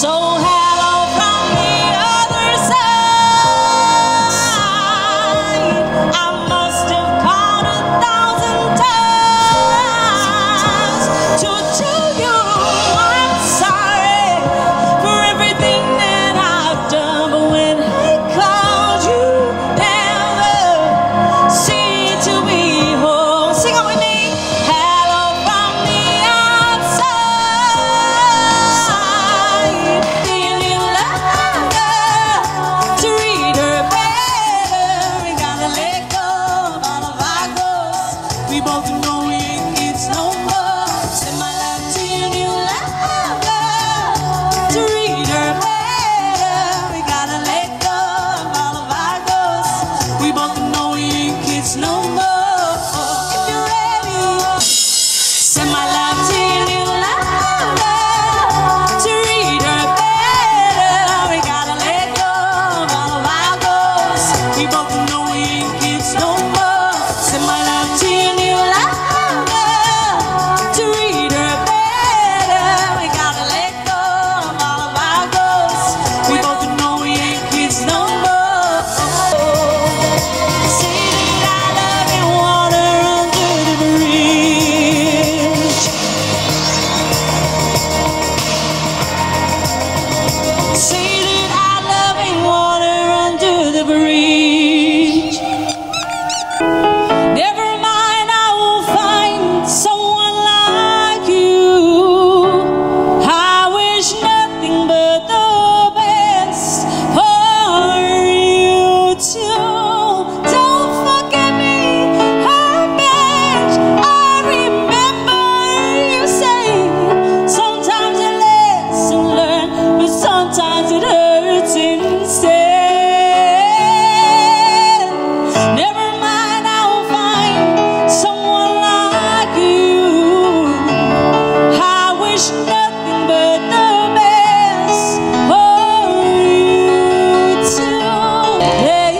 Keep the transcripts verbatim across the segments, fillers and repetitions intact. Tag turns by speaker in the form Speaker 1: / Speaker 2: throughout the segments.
Speaker 1: So hello from the other side. I must have called a thousand times to tell you I'm sorry for everything that I've done. But when I called, you never seemed to be home. Sing it with me. Hello from the outside. Feeling love to read her better. We gotta let go of all of our ghosts. We both know we ain't kids no more. Send my love to your new lover to read her better. We gotta let go of all of our ghosts. We both know we ain't kids no more. If you're ready, send my love to your new lover to read her better. We gotta let go of all of our ghosts. We both know we ain't kids no more. Send my love to your new lover to read her better. We gotta let go of all of our ghosts. We both know we ain't kids no more. Say that I love you, water under the bridge. Say that I love you, water under the bridge. Never mind, I will find someone like you. I wish nothing but the best for you too. Don't forget me, how much I remember you say. Sometimes a lesson learned, but sometimes it hurts instead. Never mind, I will find someone like you. I wish nothing but the best for you too. Hey,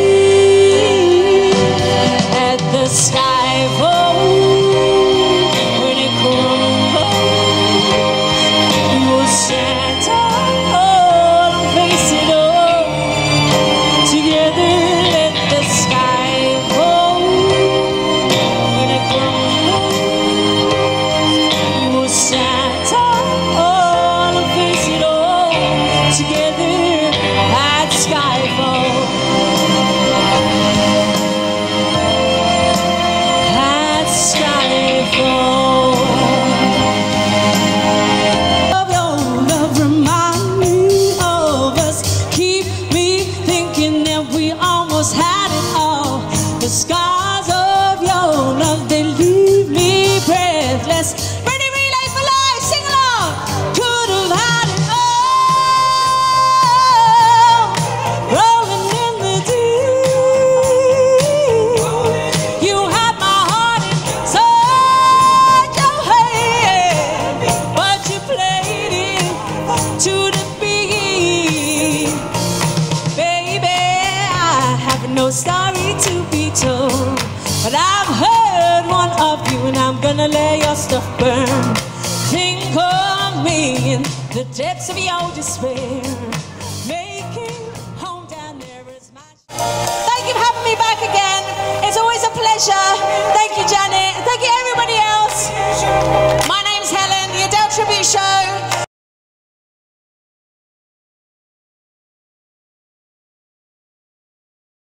Speaker 1: at the sky fall when it crumbles, you will stand tall and face it all together. Let the sky fall when it crumbles. You will stand tall and face it all together at skyfall. At skyfall. Of your love remind me of us. Keep me thinking that we almost had it all. The scars of your love, they leave me breathless. Ready, relay for life, sing along. Could have had it all. Rolling in the deep. You had my heart inside your hand, but you played it to the beat. Baby, I have no story to be told, but I've heard one of you, and I'm gonna let your stuff burn. Think of me in the depths of your despair, making home down there is my. Thank you for having me back again. It's always a pleasure. Thank you, Janet. Thank you, everybody